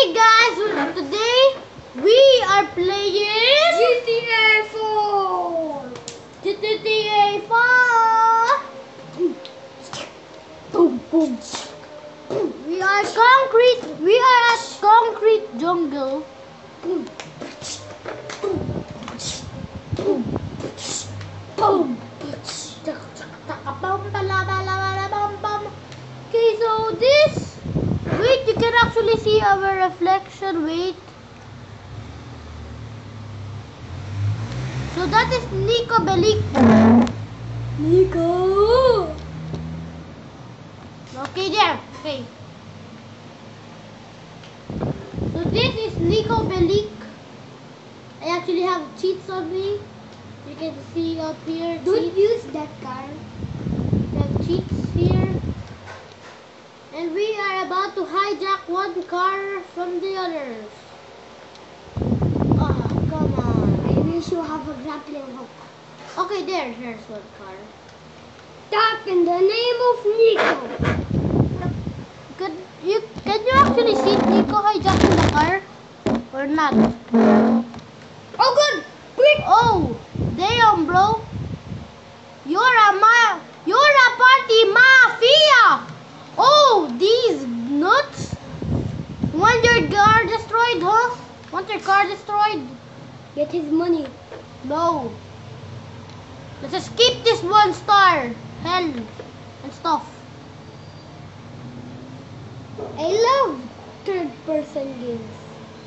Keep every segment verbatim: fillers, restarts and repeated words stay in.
Hey guys, today we are playing G T A four. G T A four. Boom, boom. We are concrete. We are at concrete jungle. Boom, boom, boom. Okay, so this. Wait, you can actually see our reflection. Wait. So that is Nico Bellic. Nico. Okay, there. Okay. So this is Nico Bellic. I actually have cheats on me. You can see up here. Don't cheats. use that car. We have cheats here. And we are about to hijack one car from the others. Oh, come on. I wish you have a grappling hook. Okay, there. Here's one car. Stop in the name of Nico. Could you can you actually see Nico hijacking the car or not? Oh, good. Quick. Oh, damn, bro. You're a ma you're a party mafia. Oh, these nuts. Want your car destroyed, huh? Want your car destroyed? Get his money. No. Let's just keep this one star. Hell and stuff. I love third-person games.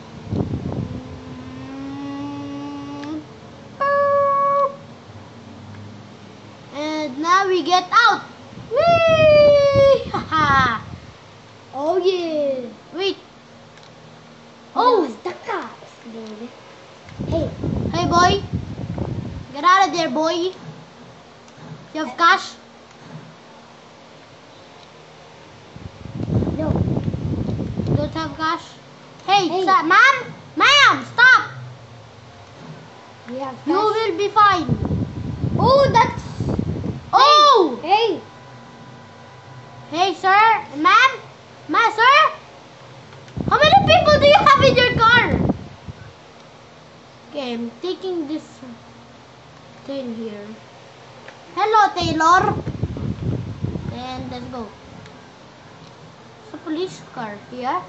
Mm, boop. And now we get out. Whee! Haha. Oh yeah. Wait. Oh, Oh, it's the cops, baby. Hey, hey boy. Get out of there, boy. You have cash? no. Don't have cash? Hey, Hey. sa- ma'am, ma'am, stop. We have You cash. will be fine. Oh, that's. Oh! Hey. Hey, sir, ma'am, ma, sir. How many people do you have in your car? Okay, I'm taking this thing here. Hello, Taylor. And let's go. It's a police car here.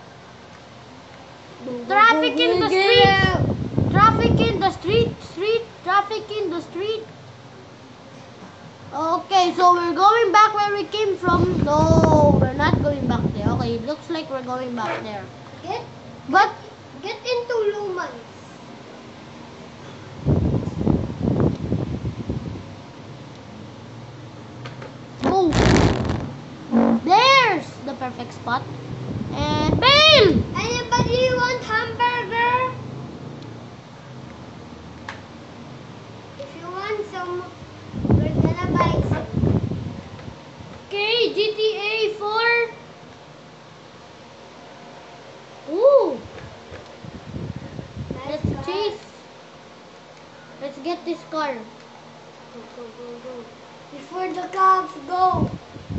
Traffic in the street. Traffic in the street. Street. Traffic in the street. Okay, so we're going back where we came from. No, we're not going back there. Okay, it looks like we're going back there. Get But get into Lumans. oh, there's the perfect spot. And bail! Anybody want hamburger? If you want some, we're gonna buy some. Okay, G T A four. Ooh, Nice let's car. chase. Let's get this car. Go, go, go, go. Before the cops go.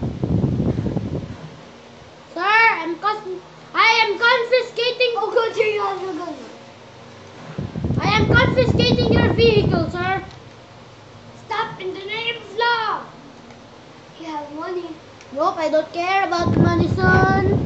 Sir, I'm cons- I am confiscating. Oh, go to your other gun. I am confiscating your vehicle, sir. Stop in the name of law. You have money. Nope, I don't care about money, son.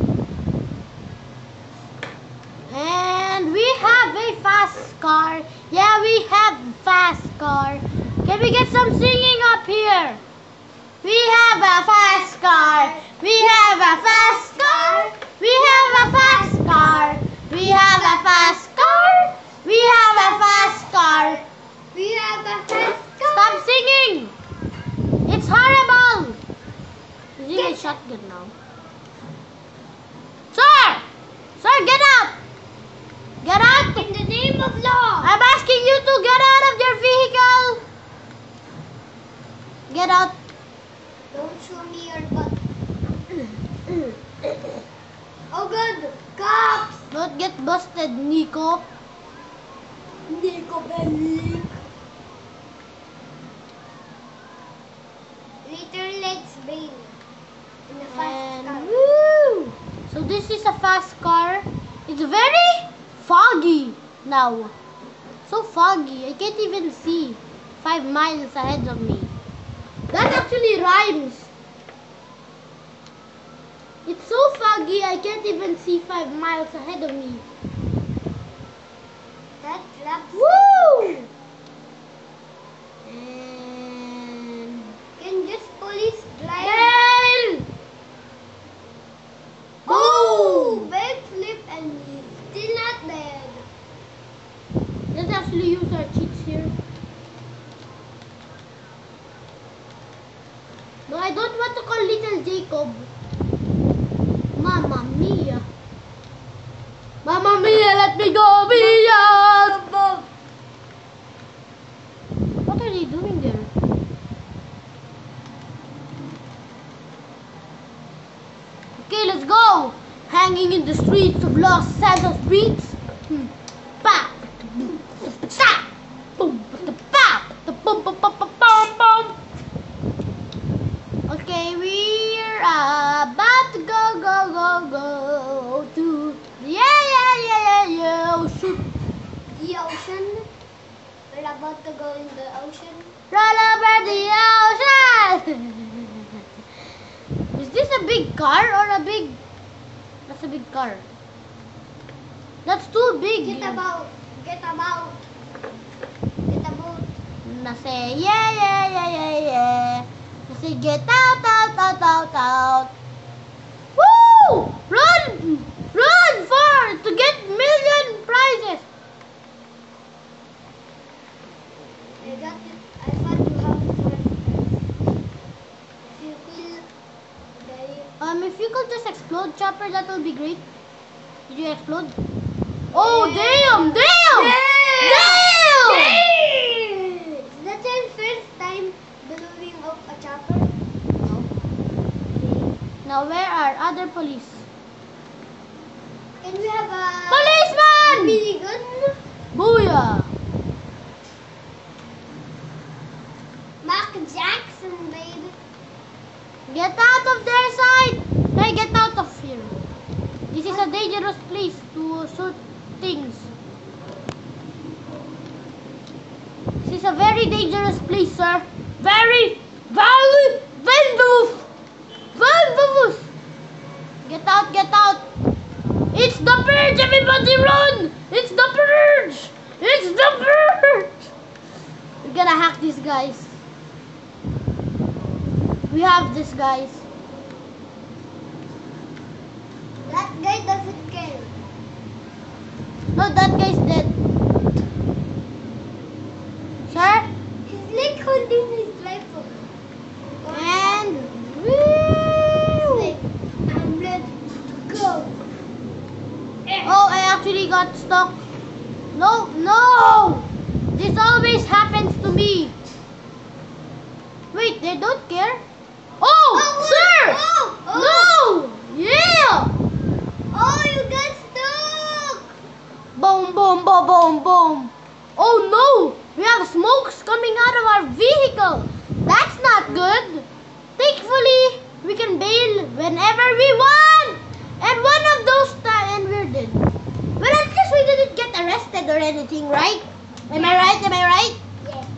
And we have a fast car. Yeah, we have fast car. Can we get some singing up here? We have a fast car. We have a fast car. We have a fast car. We have a fast car. We have a fast car. We have a fast car. Stop singing. It's horrible. Is it a shotgun now? Sir! Sir, get out! Get out! In the name of law. I'm asking you to get out of your vehicle! Get out. Don't show me your butt. Oh, good. Cops. Don't get busted, Nico. Nico Bellic. Later, let's bail. In the fast And car. woo! So this is a fast car. It's very foggy now. So foggy. I can't even see five miles ahead of me. That actually rhymes. It's so foggy I can't even see five miles ahead of me. That claps. Woo! And Can this police drive? Dale! Oh! Backflip and he's still not dead. Let's actually use our cheats here. No, I don't want to call little Jacob. Mamma mia. Mamma mia, let me go, Mia! Above. What are they doing there? Okay, let's go! Hanging in the streets of Los Santos Beach. Hmm. Pa! Boom! Ta! Boom! Pa! Boom! Boom! Boom! Boom! Boom! Okay, we're about to go, go, go, go to yeah, yeah, yeah, yeah, yeah, ocean. The ocean. We're about to go in the ocean. Roll over the ocean. Is this a big car or a big? That's a big car. That's too big. Get about. Get about. Get about. I say yeah, yeah, yeah, yeah, yeah. I say get out, out, out, out, out. Woo! Run! Run for to get million prizes. I got it. I thought you have friends. If you kill the Um, if you could just explode, Chopper, that will be great. Did you explode? Oh, damn! Damn! Damn! Is that your first time blowing up a chopper? No. Now, where are other police? Can we have a Policeman! minigun? Booyah! Mark Jackson, baby. Get out of their sight! Hey, get out of here. This is a dangerous place to shoot things. This is a very dangerous place, sir. Very, very dangerous. Dangerous. Get out, get out. It's the purge, everybody run! It's the purge! It's the purge! We're gonna hack these guys. We have this, guys. That guy doesn't care. No, that guy's dead. Sir? He's like holding his rifle. And He's woo! like, I'm ready to go. Oh, I actually got stuck. No, no! This always happens to me. Wait, they don't care? Oh, Oh, sir! oh, oh. No! Yeah! Oh, you got stuck. Boom, boom, boom, boom, boom. Oh no! We have smokes coming out of our vehicle. That's not good. Thankfully, we can bail whenever we want. And one of those times, and we're dead. Well, at least we didn't get arrested or anything, right? Am I right? Am I right? Yes.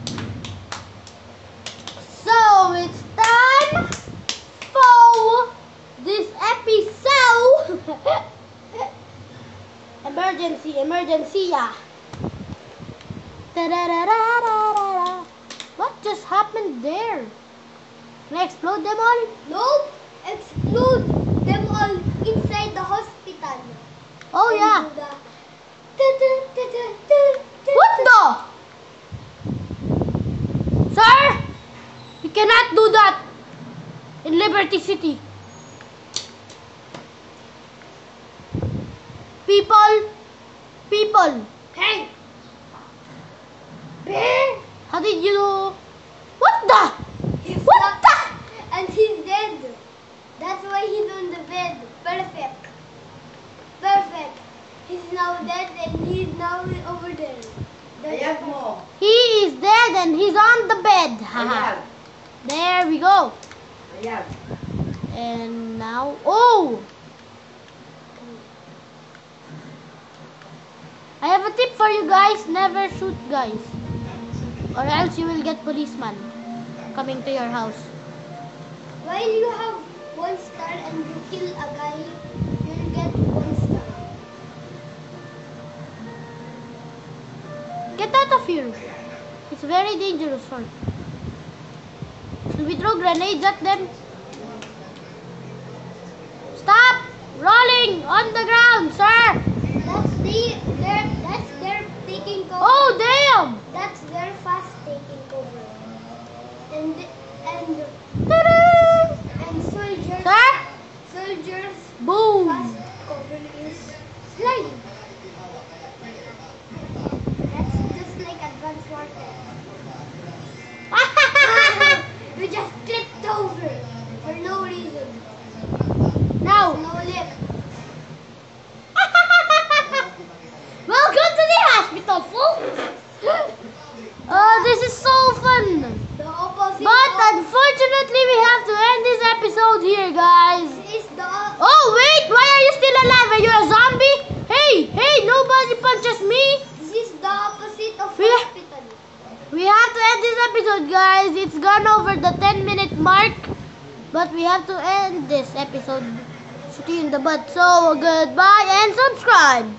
So it's time for this episode. Emergency, emergency, yeah. Da-da-da-da-da-da-da. What just happened there? Can I explode them all? No, explode them all inside the hospital. Oh And yeah. do the da-da-da-da-da-da. What the? Sir, you cannot do that in Liberty City. People, people. Hey! Bear! How did you know? What the? He's What stuck the? and he's dead. That's why he's on the bed. Perfect. Perfect. He's now dead and he's now over there. That's Ayan mo. He is dead and he's on the bed. Haha. Ayan. There we go. Ayan. And now, oh, a tip for you guys. Never shoot guys. Or else you will get policeman coming to your house. While you have one star and you kill a guy, you'll get one star. Get out of here. It's very dangerous for you. Should we throw grenades at them? Stop rolling on the ground, sir. That's the their that's their taking cover. Oh, damn. That's their fast taking cover. And and and soldiers Sir? soldiers Boom. fast cover is sliding. That's just like advanced warfare. We just clipped over for no reason. Now, No lip. welcome to the hospital, folks. Oh, this is so fun. The opposite But of unfortunately, we have to end this episode here, guys. is the Oh, wait. Why are you still alive? Are you a zombie? Hey, hey, nobody punches me. this is the opposite of We- hospital. We have to end this episode, guys. It's gone over the ten minute mark. But we have to end this episode. Shooting in the butt. So, goodbye and subscribe.